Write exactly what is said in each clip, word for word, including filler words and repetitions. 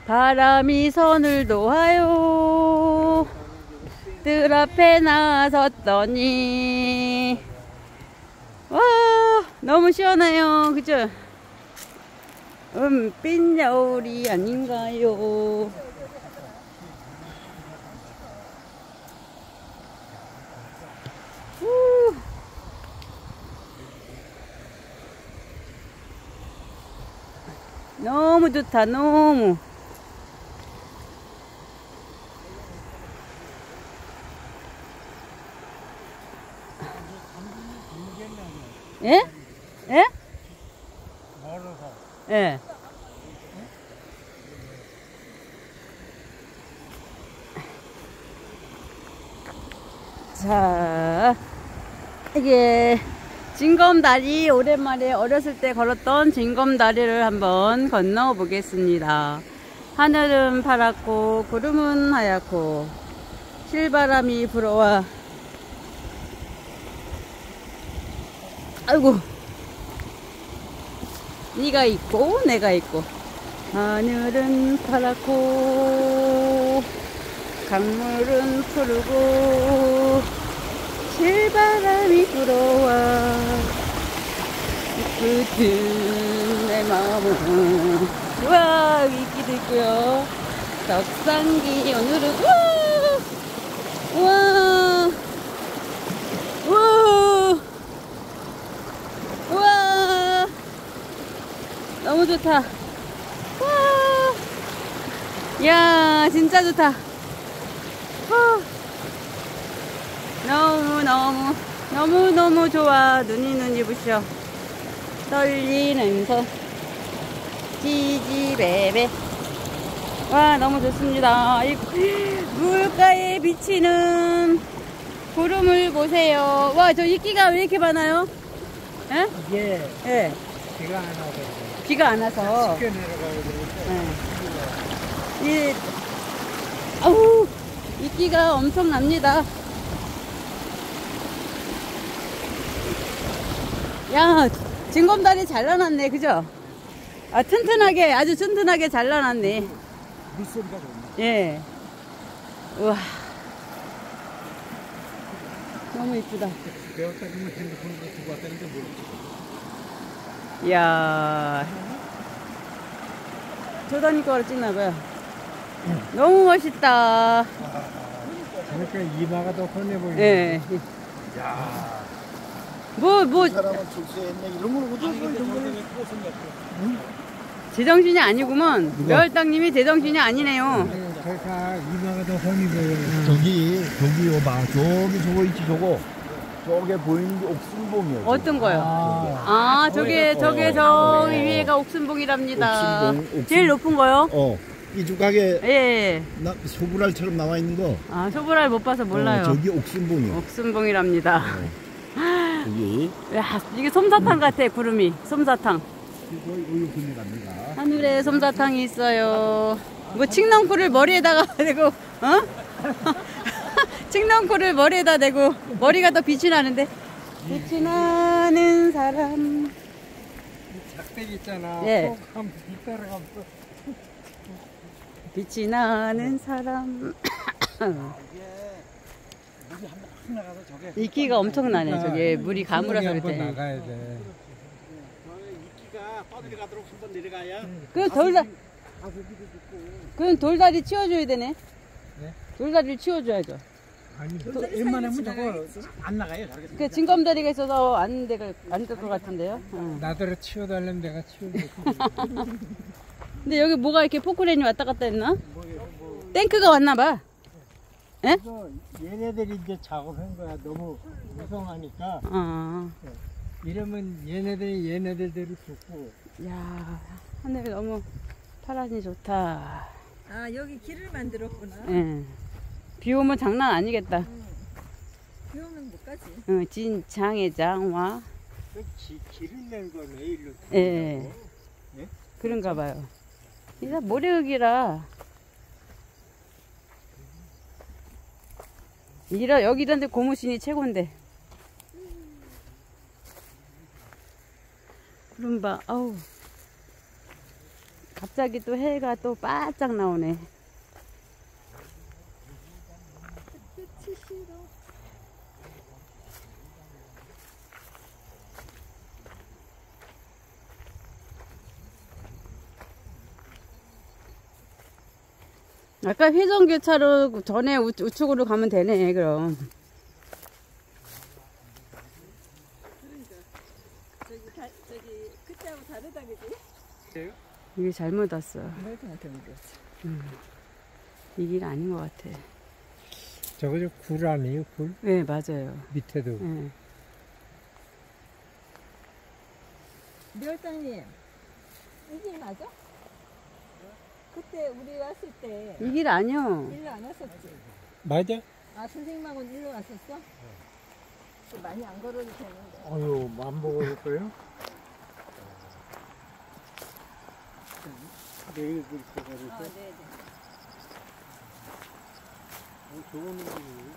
바람이 선을 놓아요. 뜰 앞에 나섰더니 와 너무 시원해요. 그죠? 은빛 겨울이 아닌가요? 우. 너무 좋다. 너무 예? 예? 멀어서. 예. 자, 이게 징검다리, 오랜만에 어렸을 때 걸었던 징검다리를 한번 건너 보겠습니다. 하늘은 파랗고 구름은 하얗고 실바람이 불어와 아이고 네가 있고 내가 있고 하늘은 파랗고 강물은 푸르고 실바람이 불어와 굳은 내 마음은 우와 이끼도 있고요. 덕상기 오늘은 우와 우와 우와 우와 너무 좋다. 와, 야 진짜 좋다. 와, 너무 너무 너무 너무 좋아. 눈이 눈이 부셔. 떨리는 손 지지배배. 와 너무 좋습니다. 이 물가에 비치는 구름을 보세요. 와 저 이끼가 왜 이렇게 많아요? 에? 이게 예. 비가 안 와서. 비가 안 와서. 쉽게 내려가야 되니까. 예. 이, 아우, 이끼가 엄청납니다. 야, 징검다리 잘 나놨네, 그죠? 아, 튼튼하게, 아주 튼튼하게 잘 나놨네. 물소리가 좋네. 예. 우와. 너무 이쁘다. 배웠다는 핸드폰으로 두고 왔다는 게 모르겠어. 이야. 조단이 거로 찍나봐요. 너무 멋있다. 그러니까 이마가 더 훤해 보이네. 예. 야. 뭐, 뭐. 사람은 출세했네. 이런 걸 어쩌고 이런 걸. 제정신이 아니구먼. 멸당님이 제정신이 아니네요. 그러니까 이마가 더 훤히 보여요. 저기 저기 오봐. 저기 저거 있지 저거. 저게 보이는 게 옥순봉이에요. 어떤 거요? 아, 아, 저게, 어, 저게 어, 저 어, 위에가 옥순봉이랍니다. 옥순봉, 옥순- 제일 높은 거요? 어. 이쪽가게 예, 예. 나 소불알처럼 나와 있는 거. 아, 소보랄 못 봐서 몰라요. 어, 저기 옥순봉이야. 옥순봉이랍니다. 어. 저기. 야, 이게 솜사탕 같아, 구름이. 솜사탕. 이거 우유 분이 갑니다. 하늘에 솜사탕이 있어요. 뭐, 칡넝쿨을 머리에다가 대고, 어? 칡넝쿨을 머리에다 대고, 머리가 더 빛이 나는데. 빛이 나는 사람. 작대기 있잖아. 예. 꼭 한번 뒤따라가면서. 빛이 나는 사람. 나가서 저게. 이끼가 엄청나네. 저게 물이 가물어서 한번 그래. 나가야 돼. 이끼가 떠들이 가도록 한번 내려가야. 그 돌다, 그럼 돌다리 치워줘야 되네. 네? 돌다리를 치워줘야죠. 아니, 웬만하면 저거 안 나가요. 저렇게. 그 징검다리가 있어서 안 될, 안될 것 같은데요. 응. 나더러 치워달라면 내가 치워줄게. 근데 여기 뭐가 이렇게 포크레인이 왔다 갔다 했나? 탱크가 왔나봐. 예? 그래서 얘네들이 이제 작업한 거야. 너무 무성하니까. 어. 이러면 얘네들이 얘네들대로 좋고. 야, 하늘 너무 파란이 좋다. 아 여기 길을 만들었구나. 예. 비 오면 장난 아니겠다. 비 오면 못 가지. 응, 진장애장화. 그 기, 길을 낸 거네, 일로. 예. 예? 그런가 봐요. 이거 모래흙이라. 이라, 여기 이런데 고무신이 최고인데. 구름 봐, 아우. 갑자기 또 해가 또 바짝 나오네. 끝이 싫어. 아까 회전교차로 전에 우, 우측으로 가면 되네, 그럼. 저기 다, 저기 그때하고 다르다 그지? 이게 잘못 왔어. 멀쩡한테 옮겼어. 음. 이 길 아닌 것 같아. 저거 저 굴 아니에요? 굴? 네, 맞아요. 밑에도. 네. 미월장님, 이게 맞아? 그때 우리 왔을 때 이 길 아니요. 일로 안 왔었지? 맞아? 아 선생님하고는 일로 왔었어? 또 많이 안 걸어도 되는데. 어휴, 안 보고 올 거예요? 내일 그렇게 가르쳐? 아 네네. 어, 좋은 일이네.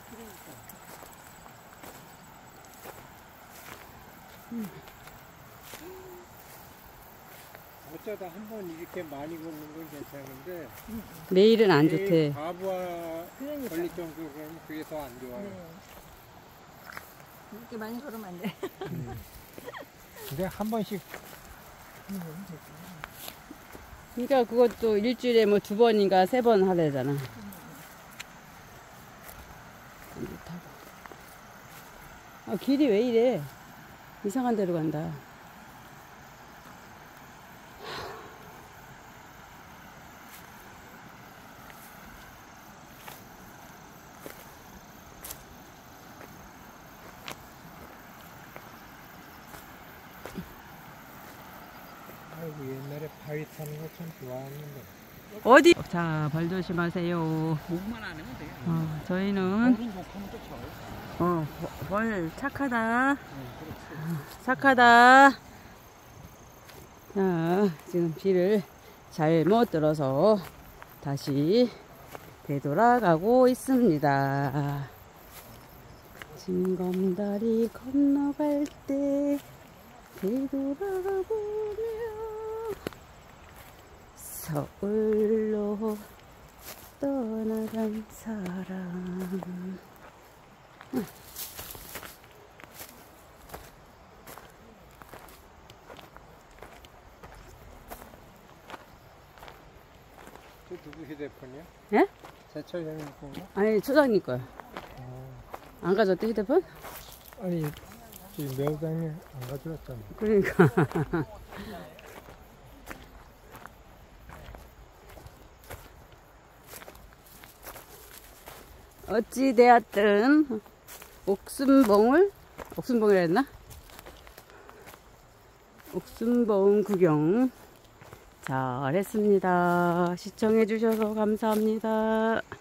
어쩌다 한 번 이렇게 많이 걷는 건 괜찮은데 매일은 안 매일 좋대. 과부하 그러니까. 걸릴 정도로 그러면 그게 더 안 좋아요. 네. 이렇게 많이 걸으면 안 돼. 근데 한 번씩 그러니까 그것도 일주일에 뭐 두 번인가 세 번 하래잖아. 안 좋다고. 아, 길이 왜 이래? 이상한 데로 간다. 아이고 옛날에 바위 타는 거 참 좋아했는데 어디? 자, 발 조심하세요. 목만 안 하면 돼요. 어, 저희는 오른 욕하면 또 져요. 어, 벌 착하다. 착하다. 자, 지금 비를 잘못 들어서 다시 되돌아가고 있습니다. 징검다리 건너갈 때 되돌아가 보며 서울로 떠나간 사람. 저 누구 휴대폰이야? 예? 제철 형님 건가? 아니, 초장님 거야. 어. 안 가져왔대, 휴대폰? 아니 지금 매우장님 안 가져왔잖아. 그러니까. 어찌되었든, 옥순봉을, 옥순봉이라 했나? 옥순봉 구경 잘 했습니다. 시청해주셔서 감사합니다.